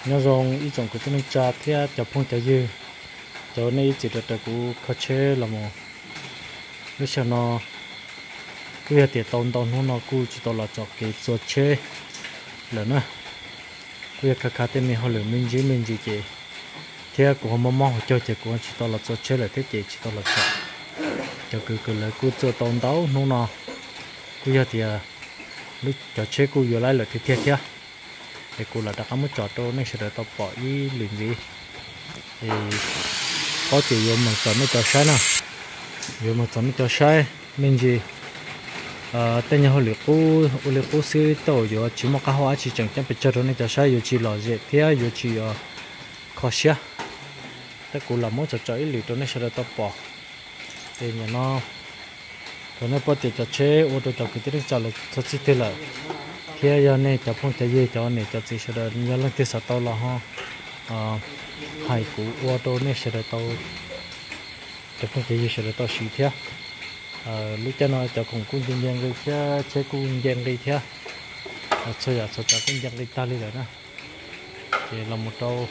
nhớ rằng ý trong cái nên cha thế cho phong cho dư cho nên chỉ được cái khó chế là một lúc sau nó cái việc tiền tồn nó cũng chỉ là cho cái số chế là nữa cái việc khác thì mình họ lựa mình gì chứ thế cũng không mong cho chỉ cũng chỉ là số chế là thế chỉ là cho cái là cũng cho tồn đấu nó cái việc thì lúc cho chế cũng vừa lại là thế thế thì cũng là đã có một trò trâu nên sẽ được tập bỏ ý liền gì thì có chỉ dùng một chọn cho sai nào dùng một chọn cho sai mình gì tên nhà họ liệt cô sư tổ giờ chỉ một cái hoa chỉ chẳng chẳng bị chơi nên cho sai giờ chỉ là gì thế giờ chỉ khó xia thế cũng là một trò ý liền nên sẽ được tập bỏ thì nhà nó rồi nó bắt tiền cho chế ô tô cho cái tiếng trả là cho chi thế là thế giờ này cho phong cho gì cho này cho chỉ sẽ được nhớ lần thứ sáu tàu là ha hai cú ô tô này sẽ được tàu cho phong cho gì sẽ được tàu xí thế lúc cho nó cho cùng quân dân người thế chế quân dân người thế chơi à cho quân dân người ta đi rồi nè thì là một tàu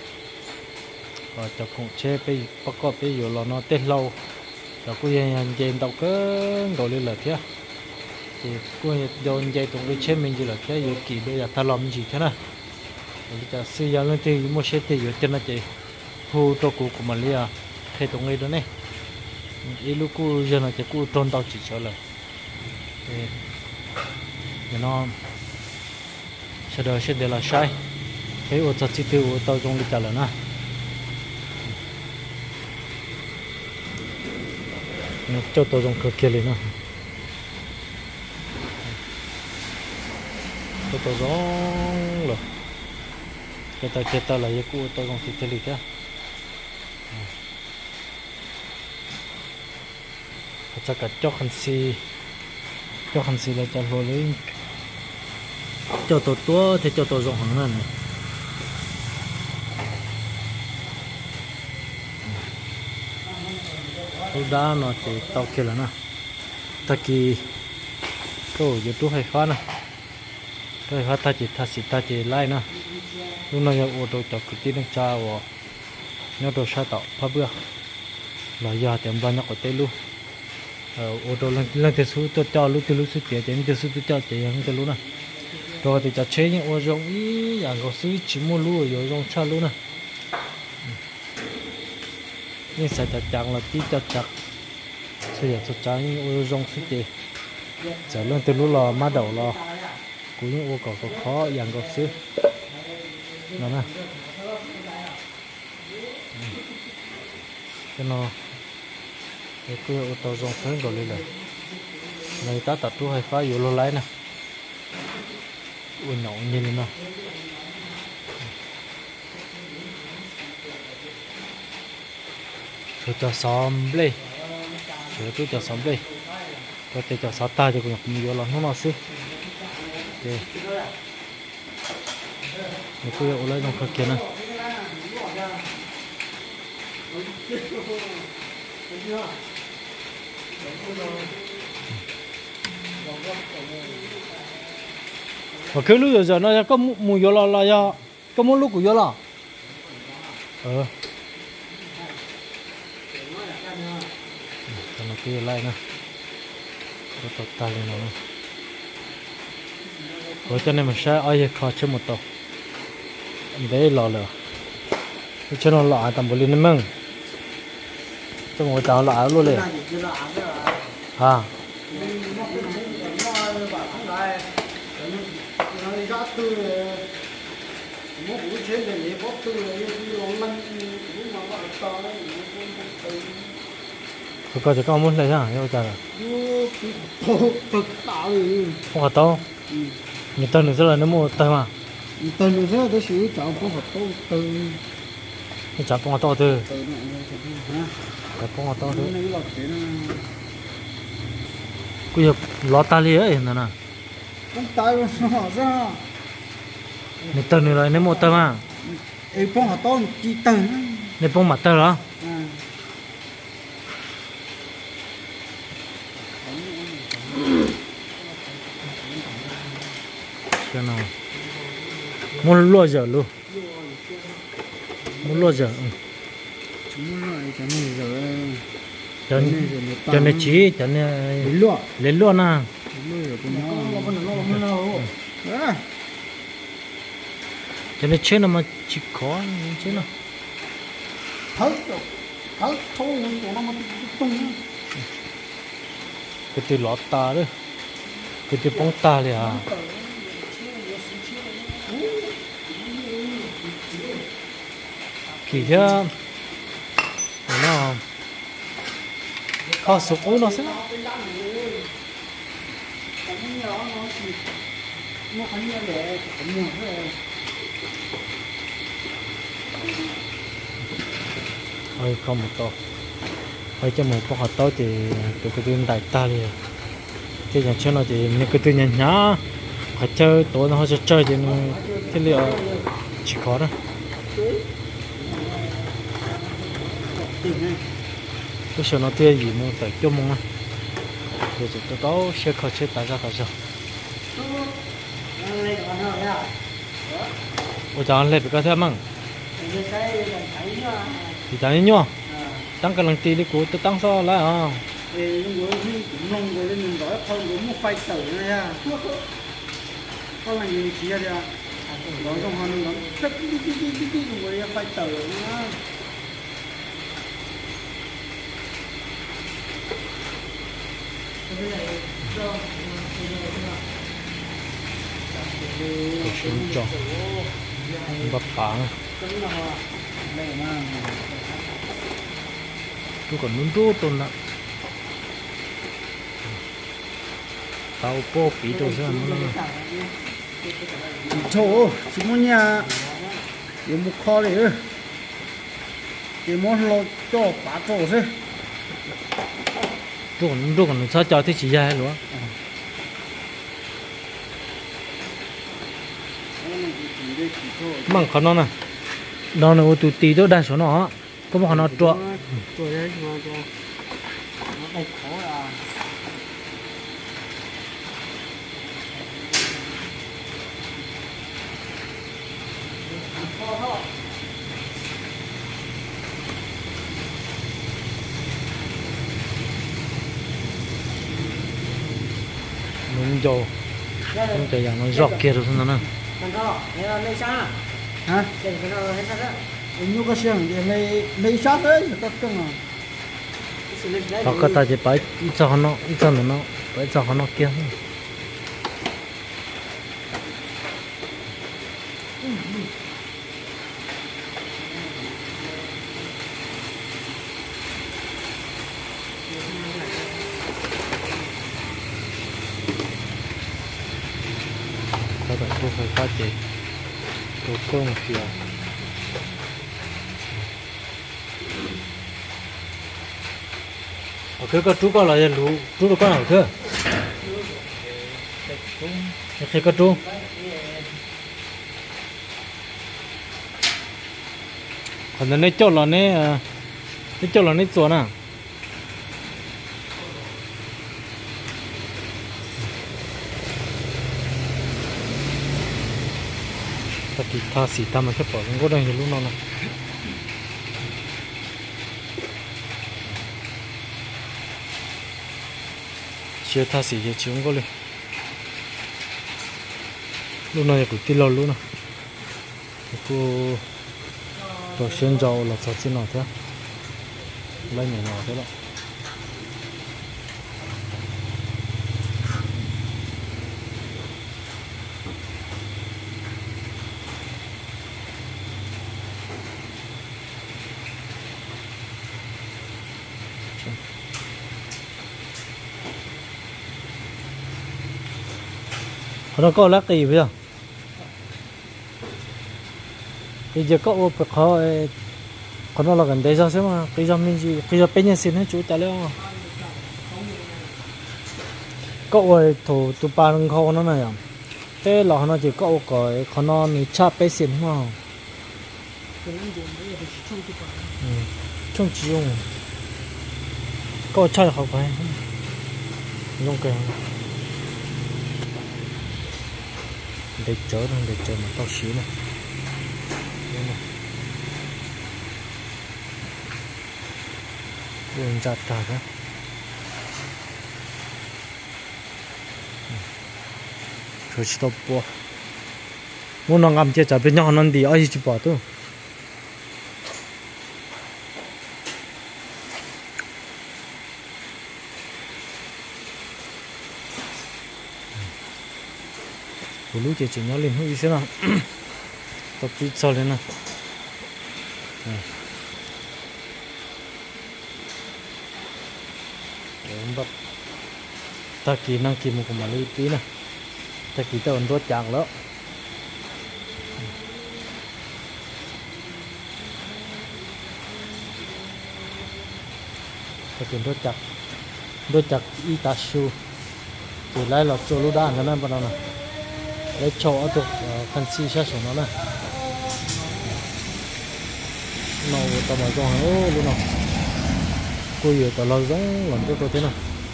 cho cùng chế bây bắt có bây giờ là nó tết lâu cho quân dân tàu cứ gọi lên là thế thì quân dân dây tụng cái chế mình chỉ là cái dự kỳ bây giờ ta làm gì thế này bây giờ xây dựng lên thì một số thì cho nó chỉ khu trọ của Malaysia thay tụng người đó này ý lúc cô giờ nó chỉ cô tôn tàu chỉ cho là thì nó sẽ để là sai cái ô tô chỉ tiêu ô tô trong đi trả là na nó cho tôi trong cửa kia lên na tôi giống rồi cái ta là cái cũ tôi không thích chơi thế chắc cả cho khăn xì là cho vô lấy cho tôi tua thì cho tôi giống hàng này tôi đã nó chỉ tao kia là na ta kỳ câu YouTube hay phát nè tôi phát ta chỉ like nè lúc này ô tô cho cái tiếng cha và nhớ đồ sa tạo pháp bữa là giờ tiệm bao nhiêu có tên luôn ô tô lên tiền số tôi cho lúc tiền số tiền số tôi cho tiền hàng tiền luôn nè rồi thì cho chế những ô rong ý dạng có số chỉ mua luôn rồi rong cha luôn nè nhưng sẽ chẳng là tí cho chặt bây giờ cho chặt những ô rong số tiền giờ lên tiền luôn là má đầu là của những ô cỏ khó dạng có số đó nè cho nó cái ô tô rong phấn rồi lên này ta tập trung hay phá vô lô lái nè ui nhậu nhìn nè cho xóm lên tôi cho xóm lên tôi cho xóm ta cho cũng nhiều là nó xí để tôi ô lấy trong kia nè và cái lúc giờ nó có mùi vô là do có một lúc của vô là nó kia lại nè có tóc tai lên nó rồi cho nên mình sẽ ai khó chơi một tàu đấy lò cho nó lọ tầm một linh măng cho ngồi cháo lọ luôn liền à coi có muốn lấy ra yêu trời không có to người ta nữa là nó mua tay mà từ nữa thế tôi sử chọn con vật tôi từ cái chả con to từ cái con to từ cái lót ta li ấy nè con tay nó ra người ta nữa là nó mua tay mà ấy con hạt to chỉ từ nó bông mặt tay đó cái nào muốn lúa giờ luôn muốn lo giờ chúng nó lại cái này rồi cho nên chỉ cho nên lên luôn à cho nên chết nó mà chỉ có chết nó thấu thấu thấu nó mà tung cái từ lót ta đấy cái từ bông taเลยà kỳ thế nó khó sụp ối nó sao ơi không một to ơi cho một bọc hạt to thì tụi cái tuyên đại ta liền cái nhà chơi nó thì những cái tuyên nhá nhá phải chơi tối nó sẽ chơi thì cái liệu chỉ có đó cái số nó tiền gì mà phải cho mong rồi tụi tao sẽ khó chơi tại sao sao ôi chán lên bị cái thế măng thì chán nhá tăng cái lần tiền đi của tôi tăng so lại à có là gì chỉ ra đó trong hàng nó rất cái người phải tử nữa tôi xuống cho bắp bảng tôi còn muốn rút tuần lận tao po phí đồ ra nó chỗ chỉ muốn nhà để một kho để muốn lo cho bả chỗ chứ rút còn sao cho thế chỉ ra luôn măng khó nó là ô tụi tí đó đa số nó có một nó trọ mình cho không cho rằng nó giọt kia rồi nó nè hả như cái xương thì lấy sát đấy tất cả nó có ta chỉ phải cho nó phải cho nó kia các bạn cũng phải phát triển đồ công việc cái chú có là lú chú được con nào chưa cái con chú còn nó cho là nó chỗ nào tapi thà xì ta mà cái bỏ nó có đây lúc nào nè chưa thà xì chưa không có lên lúc này cũng tin lâu luôn nè cô đồ xuyên dầu là sao xin nào thế lấy nhỏ nhỏ thế đó nó có lá kỳ bây giờ bây giờ có ô bạc họ còn nó là gần đây sao xem mà bây giờ mình gì bây giờ bên nhà xin hết chú trả liệu có ô thủ tụ bàn khâu nó này à thế là nó chỉ có ô cái còn nó ni chắp bên xin mà trong chỉ dùng có chơi học phải dùng cái để chở mà tao xíu này buồn chặt cả đó rồi stop bỏ muốn nó ngắm chơi chả bên nhau nó đi ai chỉ bỏ thôi lũ chơi chỉ nhau lên hơi xíu nào tập đi sau lên nào bắt ta kỹ năng kỹ một cái mà lấy tí này ta kỹ tao ấn đốt chàng đó ta kỹ đốt chặt itasu thì lấy lọt cho lũ đá nó này bắt đầu này lấy cho ở chỗ phần xi sát xuống nó này nó tao bảo cho nó luôn nào cô yêu tao lo giống làm cho tôi thế nào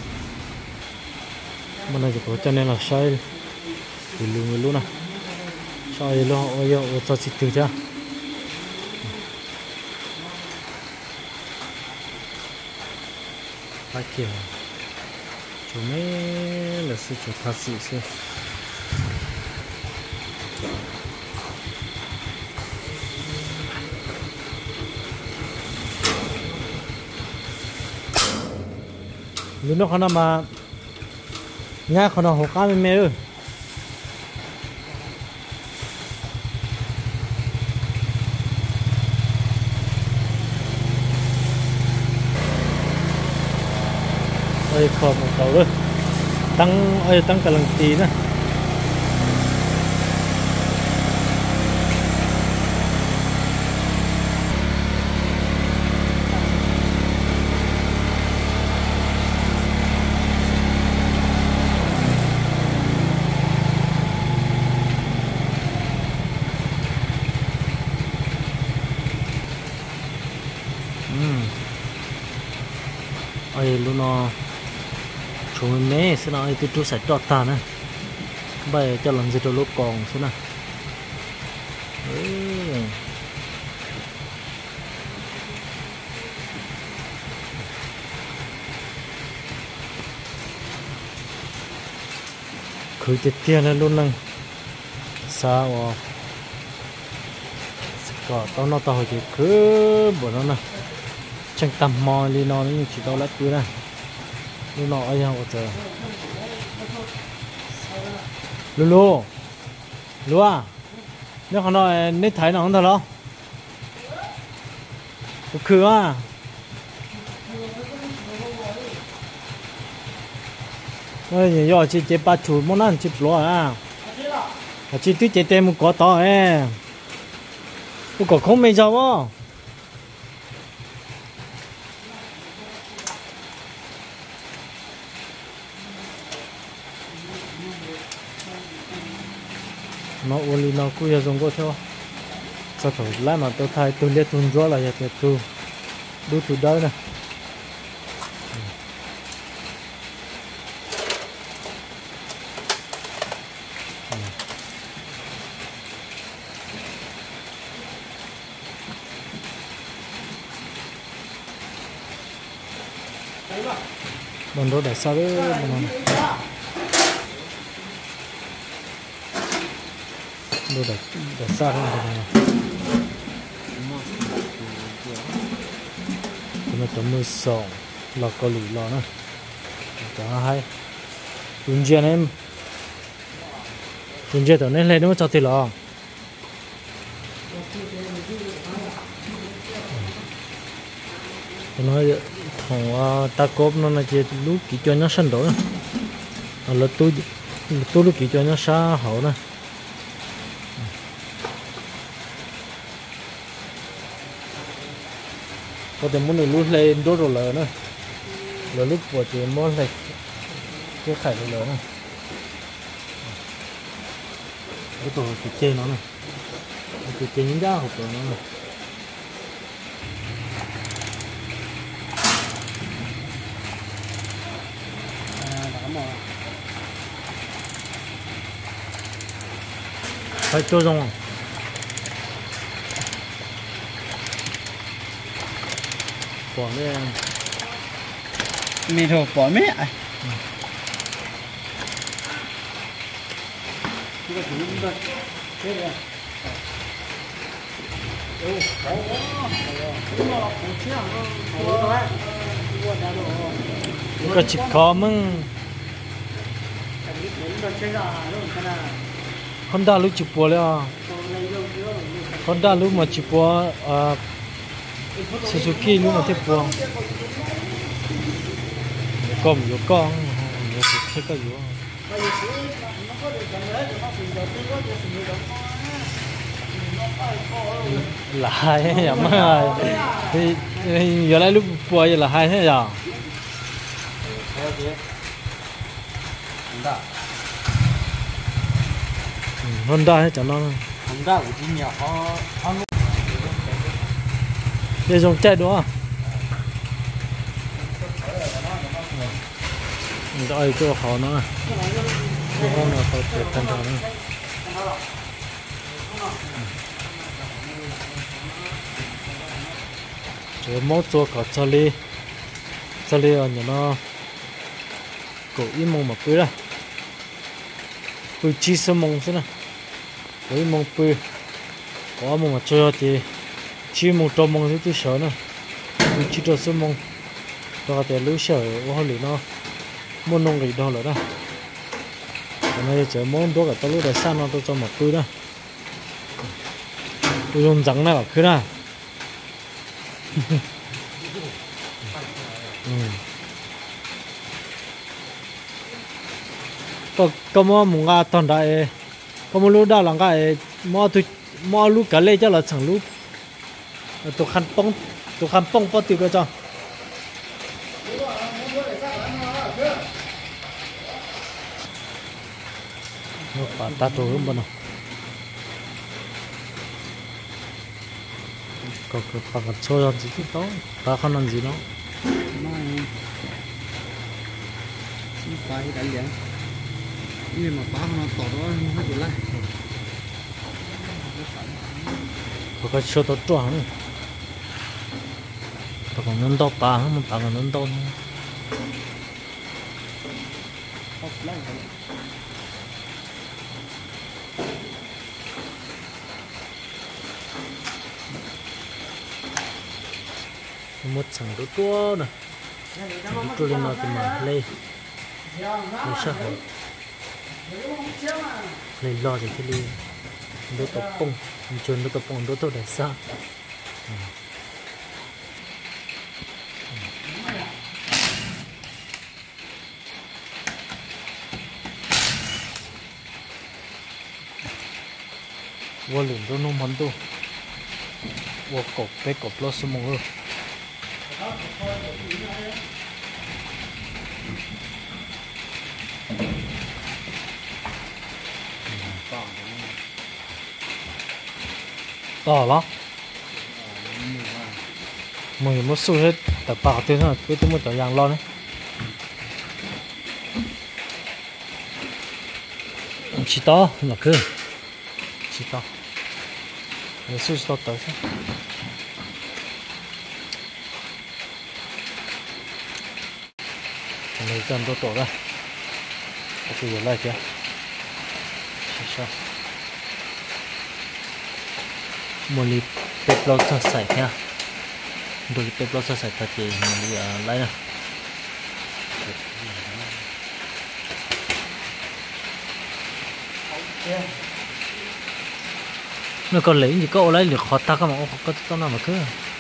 mà này có cho nên là sai thì luôn nào sai lo ôi cho xịt từ cha phải kiểu chú mấy là sự chú thật sự sự lúc nó còn mà nhà còn hồ cá mê rồi ơi khom một cầu rồi tăng cả lần tí nữa ơi luôn nó chúng mẹ sẽ nói từ chú sẽ trọt ta nè bây cho lần gì cho lúc còn thế nào khử tiệt tiền lên luôn nè sao có tao nó tao thì cứ bữa nó nè chẳng tầm mò đi nó nhưng chỉ tao lát cứ này lúc nọ ai không có chờ lulu à nếu không nói nít thấy nó không thật đâu cứ à ơi giờ chỉ chế ba chủ món ăn chỉ lo à chỉ tí chế tem một quả to có không mấy giờ không nó ôn nó cứ dùng có theo sao thổi lại mà tôi thay tôi liệt tuần gió là giờ tôi đu từ đó nè bọn đó để sao đấy đồ để xa hơn rồi này nó chấm mưa sòng là có lì lò nữa cả hai tuần trước em tuần trước tao nên lên nó cho thì lò nói thằng ta cốp nó là chỉ lúc kỹ cho nó sân đổ là tôi lúc kỹ cho nó xa hậu nè có thể muốn được lúc lên đốt rồi lờ nữa là lúc của chị muốn này cái khải rồi lờ nữa cái tổ cái trên nó này cái trên những đá hộp của nó này phải cho rong còn đây mì thổ bỏ mẹ ai cái thứ gì vậy thế này cái chip khó mưng Honda lúc chụp bùa了 Honda lúc mà chụp bùa Suzuki lúc mà tiếp bùa có thấy cái gì là hai thế mà thì giờ này lúc bùa là hai thế giờ Honda hết chẳng lo Honda của chính nhà họ để dùng chạy đúng không rồi cho họ nó không là phải tuyệt thân thôi chỉ mỗi chỗ có cho li ở nhà nó cổ im mông mà bự ra bự chi sơ mông thế này cổ im mông bự có mông mà chơi thì chi mông trâu mông thì tôi sợ nữa bự chi trâu sơ mông cho cái lưới sợ của họ lưới nó muốn nông gì đó rồi đó cái này chỉ muốn đốt cái tao lưới để san nó tôi cho một bự đó tôi dùng rắn này bảo cứ ra có mong ngà thằng đại có mong lúc đó là cái mò lúc cả lê cho là chẳng lúc tụi khăn bông bao tiêu cái cho nó phải ta trôi không bao nào có cái phần trôi làm gì chứ đó ta không làm gì nó phải cái liền nhưng mà bán nó tỏ đó nó hết lại có cái số tốt tròn này ta còn nâng to ba mà ta còn nâng to một sẵn đôi tua nè đôi tua lên nó thì mà lê sao lê lo thì cái lê đôi tập bông chôn đôi tập bông đôi tập để sao vô liền đôi nôm món tu vô cột bé cột lo số mông hơn to lắm mình muốn xui hết tập bảo thế thôi cứ tôi muốn tập dạng lo đấy chỉ to là cứ chỉ to để xui to tới này cần tôi tổ ra có gì lại chưa sao một lít bếp lò cho sạch nha đôi bếp lò cho sạch thật thì mình lấy nè nó còn lấy gì có lấy được khó ta các mà có tao nào mà cứ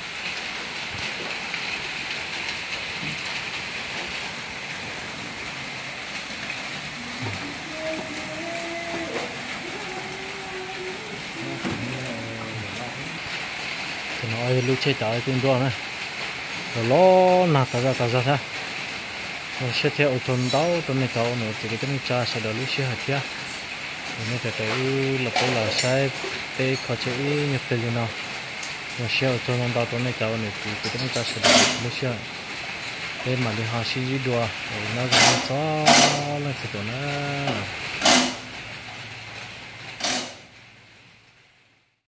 nói lúc chơi tới cũng rồi này rồi lo nạt ta ra thế rồi sẽ theo tuần đó tuần này cậu nữa thì cái cha sẽ đợi lúc chơi hạt kia rồi nên phải lập là sai để khó chơi nhập tiền nào rồi sẽ tuần đó tuần này cậu nữa thì cái cha sẽ đợi lúc chơi để mà đi học sĩ đùa rồi nó ra cho là cái tuần đó